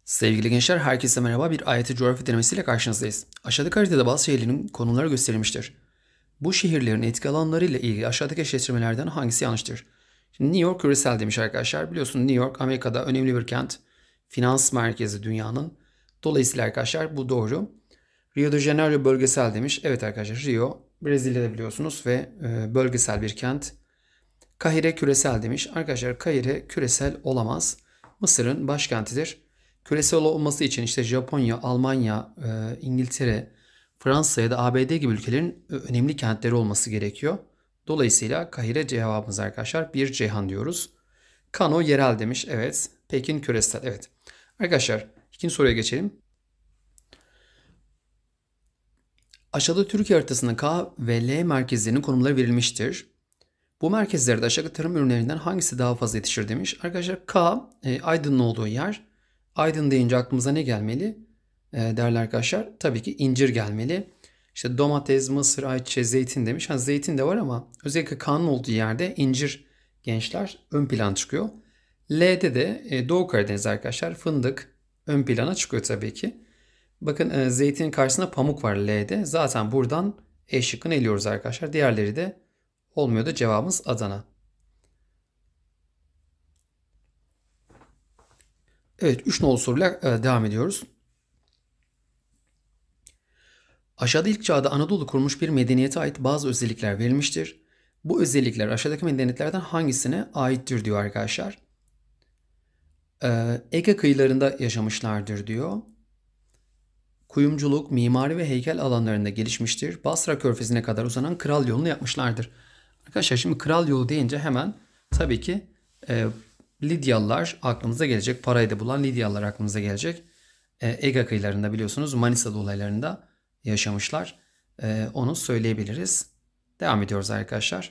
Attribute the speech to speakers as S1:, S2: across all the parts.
S1: Sevgili gençler, herkese merhaba. Bir AYT coğrafya denemesiyle karşınızdayız. Aşağıdaki haritada bazı şehirlerin konumları gösterilmiştir. Bu şehirlerin etki alanları ile ilgili aşağıdaki eşleştirmelerden hangisi yanlıştır? Şimdi New York küresel demiş arkadaşlar. Biliyorsunuz New York Amerika'da önemli bir kent. Finans merkezi dünyanın. Dolayısıyla arkadaşlar bu doğru. Rio de Janeiro bölgesel demiş. Evet arkadaşlar, Rio Brezilya'da biliyorsunuz ve bölgesel bir kent. Kahire küresel demiş. Arkadaşlar Kahire küresel olamaz. Mısır'ın başkentidir. Küresel olması için işte Japonya, Almanya, İngiltere, Fransa ya da ABD gibi ülkelerin önemli kentleri olması gerekiyor. Dolayısıyla Kahire cevabımız arkadaşlar bir Ceyhan diyoruz. Kano yerel demiş. Evet. Pekin küresel. Evet. Arkadaşlar ikinci soruya geçelim. Aşağıda Türkiye haritasında K ve L merkezlerinin konumları verilmiştir. Bu merkezlerde aşağıdaki tarım ürünlerinden hangisi daha fazla yetişir demiş. Arkadaşlar K Aydın'ın olduğu yer. Aydın deyince aklımıza ne gelmeli? Değerli arkadaşlar tabii ki incir gelmeli. İşte domates, mısır, ayçiçeği, zeytin demiş. Zeytin de var ama özellikle K'nın olduğu yerde incir gençler ön plan çıkıyor. L'de de Doğu Karadeniz arkadaşlar fındık ön plana çıkıyor tabii ki. Bakın zeytinin karşısında pamuk var L'de. Zaten buradan E şıkkını eliyoruz arkadaşlar. Diğerleri de olmuyor da cevabımız Adana. Evet, 3 nolu soruyla devam ediyoruz. Aşağıda ilk çağda Anadolu kurmuş bir medeniyete ait bazı özellikler verilmiştir. Bu özellikler aşağıdaki medeniyetlerden hangisine aittir diyor arkadaşlar. Ege kıyılarında yaşamışlardır diyor. Kuyumculuk, mimari ve heykel alanlarında gelişmiştir. Basra Körfezi'ne kadar uzanan kral yolunu yapmışlardır. Arkadaşlar şimdi kral yolu deyince hemen tabii ki Lidyalılar aklımıza gelecek. Parayı da bulan Lidyalılar aklımıza gelecek. Ege kıyılarında biliyorsunuz Manisa dolaylarında yaşamışlar. Onu söyleyebiliriz. Devam ediyoruz arkadaşlar.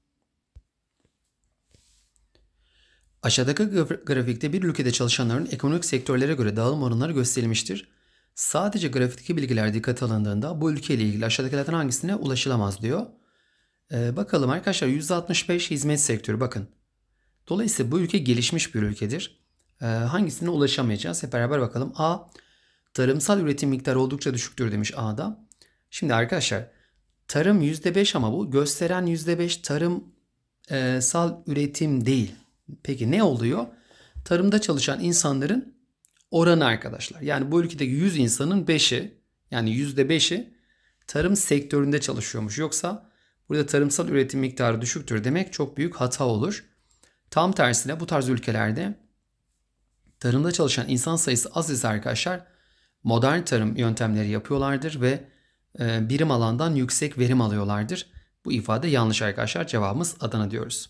S1: Aşağıdaki grafikte bir ülkede çalışanların ekonomik sektörlere göre dağılım oranları gösterilmiştir. Sadece grafikteki bilgiler dikkate alındığında bu ülkeyle ilgili aşağıdakilerden hangisine ulaşılamaz diyor. Bakalım arkadaşlar %65 hizmet sektörü bakın. Dolayısıyla bu ülke gelişmiş bir ülkedir. Hangisine ulaşamayacağız? Hep beraber bakalım. A. Tarımsal üretim miktarı oldukça düşüktür demiş A'da. Şimdi arkadaşlar tarım %5 ama bu gösteren %5 tarımsal üretim değil. Peki ne oluyor? Tarımda çalışan insanların oranı arkadaşlar. Yani bu ülkedeki 100 insanın 5'i yani %5'i tarım sektöründe çalışıyormuş. Yoksa burada tarımsal üretim miktarı düşüktür demek çok büyük hata olur. Tam tersine bu tarz ülkelerde tarımda çalışan insan sayısı az ise arkadaşlar modern tarım yöntemleri yapıyorlardır ve birim alandan yüksek verim alıyorlardır. Bu ifade yanlış arkadaşlar. Cevabımız Adana diyoruz.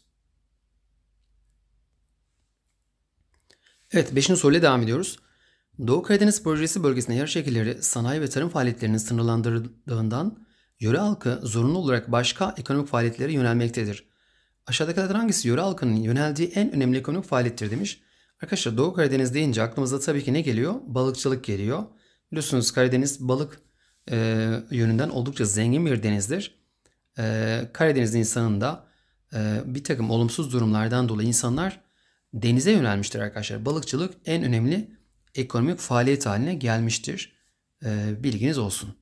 S1: Evet 5. soruyla devam ediyoruz. Doğu Karadeniz Projesi bölgesinde yer şekilleri sanayi ve tarım faaliyetlerinin sınırlandırıldığından yöre halkı zorunlu olarak başka ekonomik faaliyetlere yönelmektedir. Aşağıdakilerden hangisi yöre halkının yöneldiği en önemli ekonomik faaliyettir demiş. Arkadaşlar Doğu Karadeniz deyince aklımıza tabii ki ne geliyor? Balıkçılık geliyor. Biliyorsunuz Karadeniz balık yönünden oldukça zengin bir denizdir. Karadeniz insanın da bir takım olumsuz durumlardan dolayı insanlar denize yönelmiştir arkadaşlar. Balıkçılık en önemli ekonomik faaliyet haline gelmiştir. Bilginiz olsun.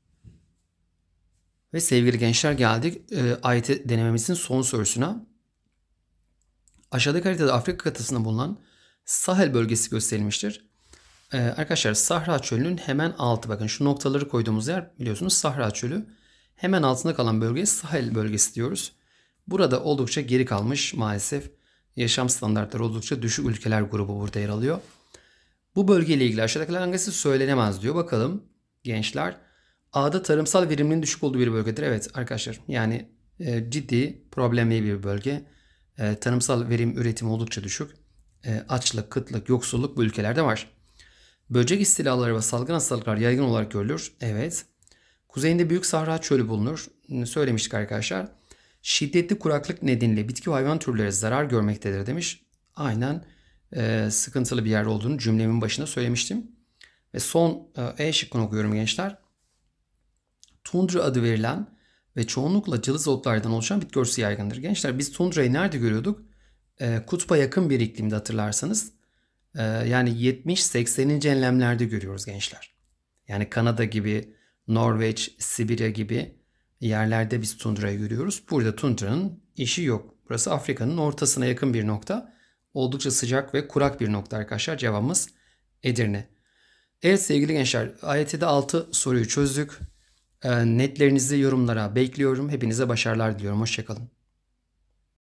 S1: Ve sevgili gençler geldik AYT denememizin son sorusuna. Aşağıdaki haritada Afrika kıtasında bulunan Sahel bölgesi gösterilmiştir. Arkadaşlar Sahra Çölü'nün hemen altı bakın şu noktaları koyduğumuz yer biliyorsunuz Sahra Çölü. Hemen altında kalan bölgeye Sahel bölgesi diyoruz. Burada oldukça geri kalmış maalesef yaşam standartları oldukça düşük ülkeler grubu burada yer alıyor. Bu bölgeyle ilgili aşağıdakiler hangisi söylenemez diyor. Bakalım gençler. A'da tarımsal verimliliğin düşük olduğu bir bölgedir. Evet arkadaşlar yani ciddi problemli bir bölge. Tarımsal verim üretimi oldukça düşük. Açlık, kıtlık, yoksulluk bu ülkelerde var. Böcek istilaları ve salgın hastalıklar yaygın olarak görülür. Evet. Kuzeyinde Büyük Sahra Çölü bulunur. Söylemiştik arkadaşlar. Şiddetli kuraklık nedeniyle bitki ve hayvan türleri zarar görmektedir demiş. Aynen sıkıntılı bir yer olduğunu cümlemin başında söylemiştim. Ve son E şıkkını okuyorum gençler. Tundra adı verilen ve çoğunlukla cılız otlardan oluşan bitki örtüsü yaygındır. Gençler biz tundrayı nerede görüyorduk? Kutba yakın bir iklimde hatırlarsanız. Yani 70-80. enlemlerde görüyoruz gençler. Yani Kanada gibi, Norveç, Sibirya gibi yerlerde biz tundrayı görüyoruz. Burada tundranın işi yok. Burası Afrika'nın ortasına yakın bir nokta. Oldukça sıcak ve kurak bir nokta arkadaşlar. Cevabımız Edirne. Evet sevgili gençler, AYT'de 6 soruyu çözdük. Netlerinizi yorumlara bekliyorum. Hepinize başarılar diliyorum. Hoşçakalın.